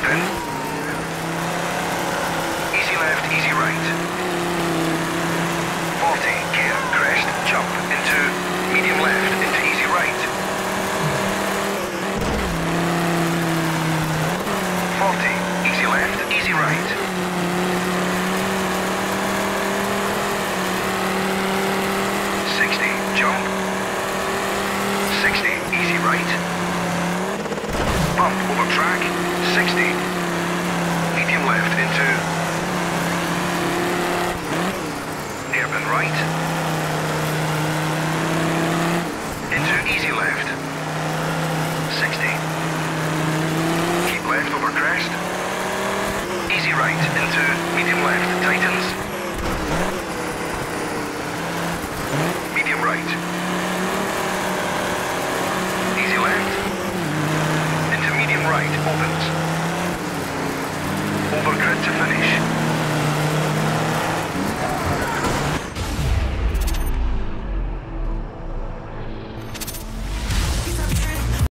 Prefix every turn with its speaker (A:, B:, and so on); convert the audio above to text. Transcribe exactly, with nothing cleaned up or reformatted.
A: hairpin. Easy left, easy right. forty, gear, crest, jump into medium left, into easy right. forty, easy left, easy right. sixty, jump. sixty, easy right. Bump over track, sixty. Medium left into hairpin right.